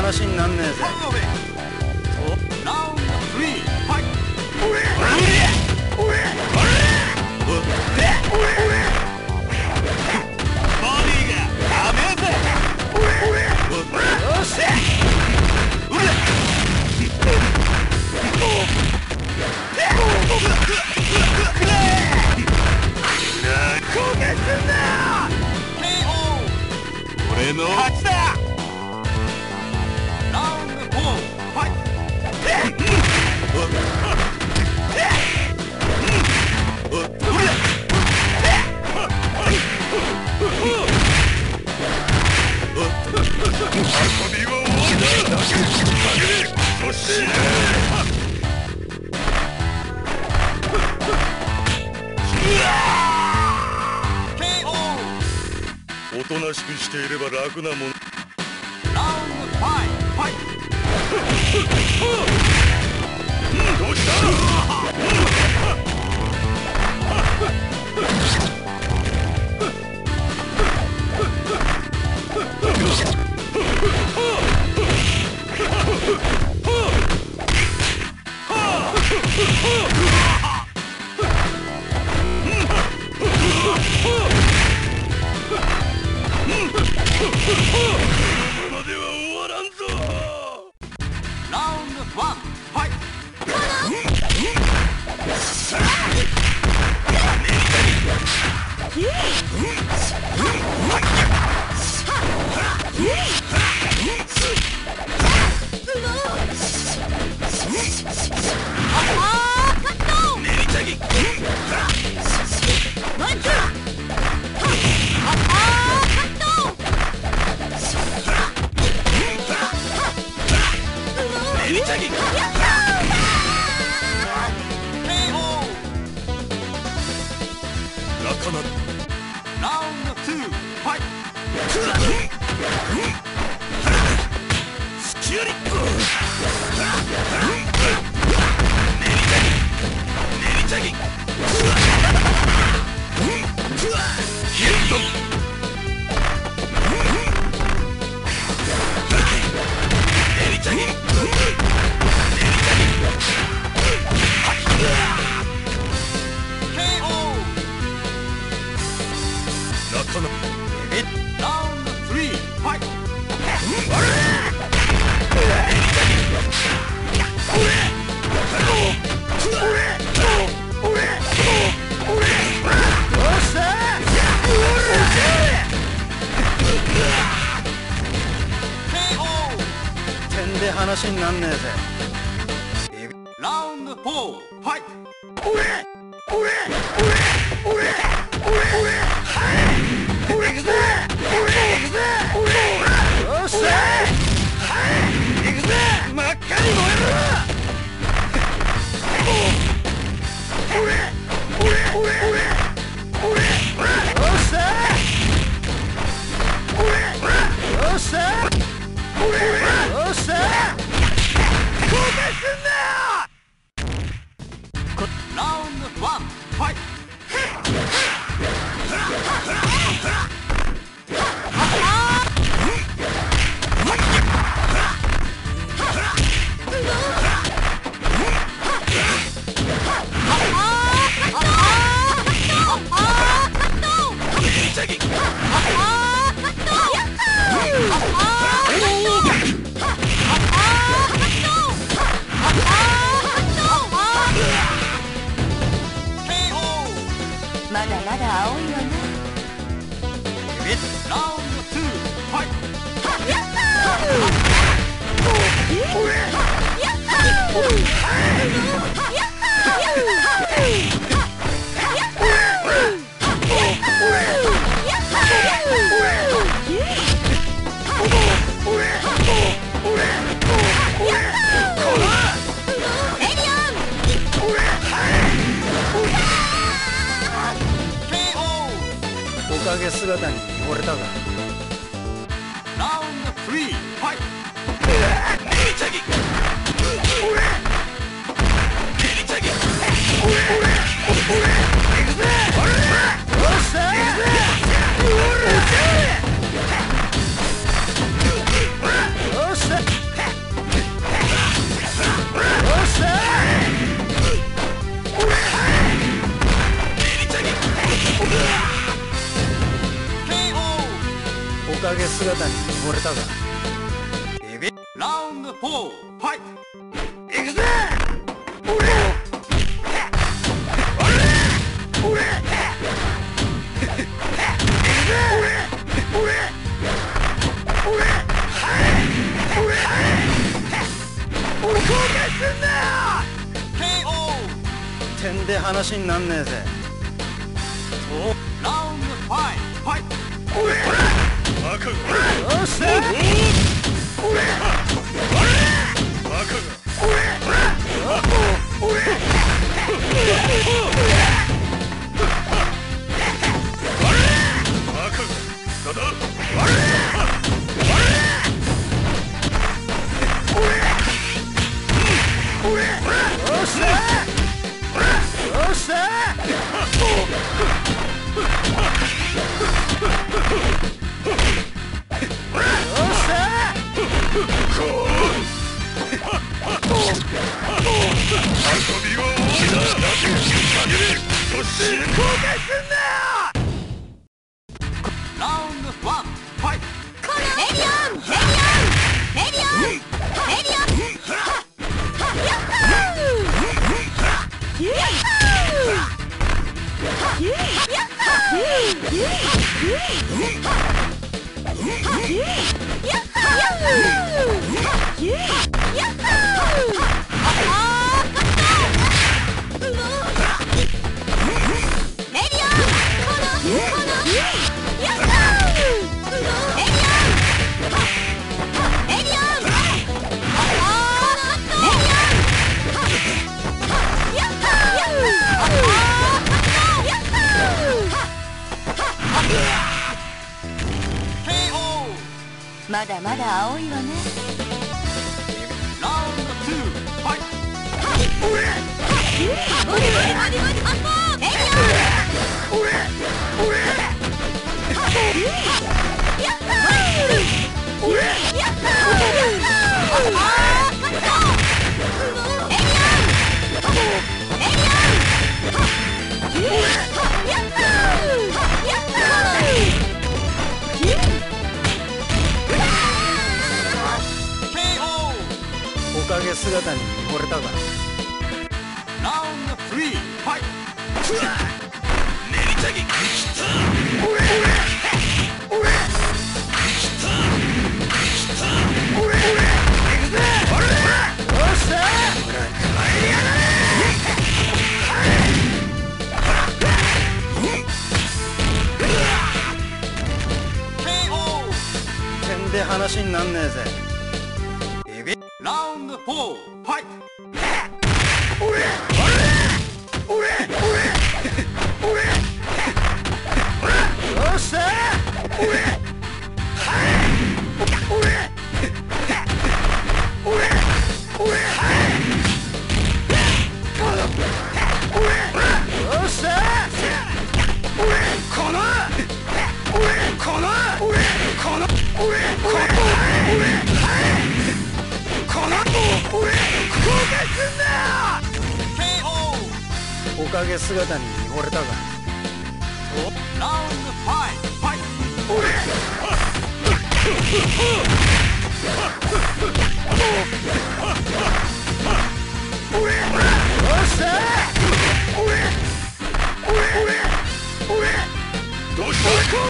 話になんねえぜ。 ラウンド3ファイト。 俺の勝ちだ。 ラウンド4ファイト。 遊びは終わった。そしておとなしくしていれば楽なもん。 ラウンド5ファイト。 どうした。までは終わらんぞ。 ラウンド1ファイト。ラウンド2ファイト。 スキュリック。ネリチャギ。ヒット。ネリチャギ。ラウンド3ファイト。 点で話になんねえぜ。 ラウンド4ファイト。ラウンド1ファイト。 まだまだ青いわね。 ラウンド2ファイト。 おかげ姿に惚れたが。 ラウンド3ファイト。 よっしゃかげ姿に溺れたか。 ビビラウンド4ファイト。 行くぜ点で話になんねえぜ。 ラウンド5ファイト。 バカがよっしゃバカがだだよっしゃよっしゃ遊びは終わりだよし後悔すんなラウンド1ファイト。 レディオンレディオンレディオンレディオンヤッホーヤッホーヤッホーまだまだ青いわね。 ラウンド2ファイおかげ姿に溺れたか。 ラウンド3ファイト。 練りたぎ切点で話になんねえぜ。 ラウンド4ファイト。 よっしゃよっしゃおかげ姿に溺れたか。 ラウンド5ファイよっしゃどうした